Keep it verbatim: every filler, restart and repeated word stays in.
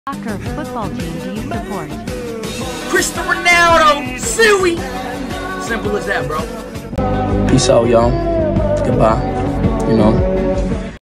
soccer football team do you support? Cristiano Ronaldo, Suey. Simple as that, bro. Peace out, y'all. Goodbye. You know.